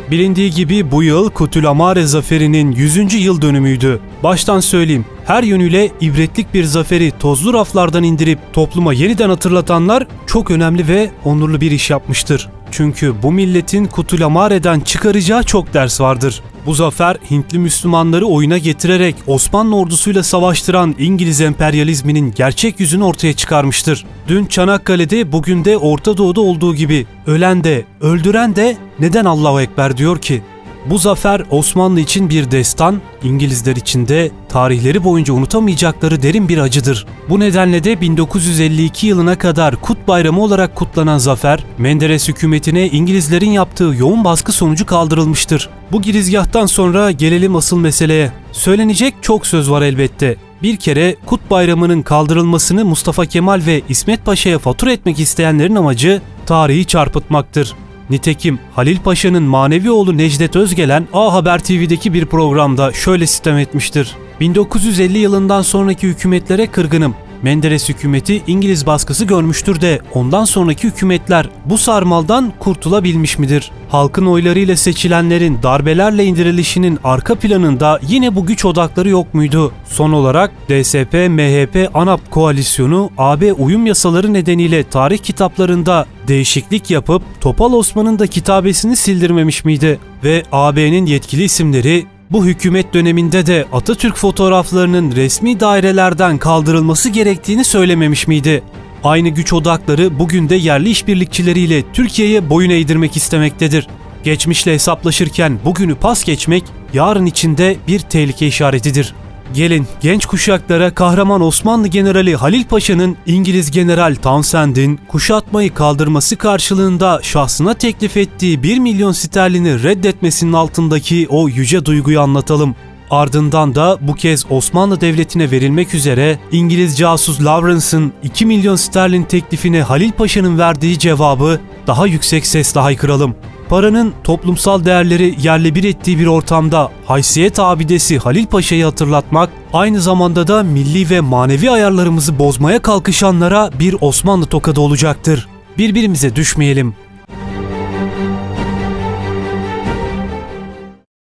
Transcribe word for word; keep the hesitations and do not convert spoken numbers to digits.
Bilindiği gibi bu yıl Kutluamare Zaferi'nin yüzüncü yıl dönümüydü. Baştan söyleyeyim, her yönüyle ibretlik bir zaferi tozlu raflardan indirip topluma yeniden hatırlatanlar çok önemli ve onurlu bir iş yapmıştır. Çünkü bu milletin Kutluamare'den çıkaracağı çok ders vardır. Bu zafer Hintli Müslümanları oyuna getirerek Osmanlı ordusuyla savaştıran İngiliz emperyalizminin gerçek yüzünü ortaya çıkarmıştır. Dün Çanakkale'de, bugün de Orta Doğu'da olduğu gibi ölen de öldüren de neden Allahu Ekber diyor ki? Bu zafer Osmanlı için bir destan, İngilizler için de tarihleri boyunca unutamayacakları derin bir acıdır. Bu nedenle de bin dokuz yüz elli iki yılına kadar Kut Bayramı olarak kutlanan zafer, Menderes hükümetine İngilizlerin yaptığı yoğun baskı sonucu kaldırılmıştır. Bu girizgahtan sonra gelelim asıl meseleye. Söylenecek çok söz var elbette. Bir kere Kut Bayramı'nın kaldırılmasını Mustafa Kemal ve İsmet Paşa'ya fatura etmek isteyenlerin amacı tarihi çarpıtmaktır. Nitekim Halil Paşa'nın manevi oğlu Necdet Özgelen A Haber T V'deki bir programda şöyle sitem etmiştir. bin dokuz yüz elli yılından sonraki hükümetlere kırgınım. Menderes hükümeti İngiliz baskısı görmüştür de ondan sonraki hükümetler bu sarmaldan kurtulabilmiş midir? Halkın oylarıyla seçilenlerin darbelerle indirilişinin arka planında yine bu güç odakları yok muydu? Son olarak D S P M H P ANAP koalisyonu A B uyum yasaları nedeniyle tarih kitaplarında değişiklik yapıp Topal Osman'ın da kitabesini sildirmemiş miydi? Ve A B'nin yetkili isimleri bu hükümet döneminde de Atatürk fotoğraflarının resmi dairelerden kaldırılması gerektiğini söylememiş miydi? Aynı güç odakları bugün de yerli işbirlikçileriyle Türkiye'ye boyun eğdirmek istemektedir. Geçmişle hesaplaşırken bugünü pas geçmek yarın içinde bir tehlike işaretidir. Gelin genç kuşaklara kahraman Osmanlı Generali Halil Paşa'nın İngiliz General Townshend'in kuşatmayı kaldırması karşılığında şahsına teklif ettiği bir milyon sterlini reddetmesinin altındaki o yüce duyguyu anlatalım. Ardından da bu kez Osmanlı Devleti'ne verilmek üzere İngiliz casus Lawrence'ın iki milyon sterlin teklifine Halil Paşa'nın verdiği cevabı daha yüksek sesle haykıralım. Paranın toplumsal değerleri yerle bir ettiği bir ortamda haysiyet abidesi Halil Paşa'yı hatırlatmak, aynı zamanda da milli ve manevi ayarlarımızı bozmaya kalkışanlara bir Osmanlı tokadı olacaktır. Birbirimize düşmeyelim.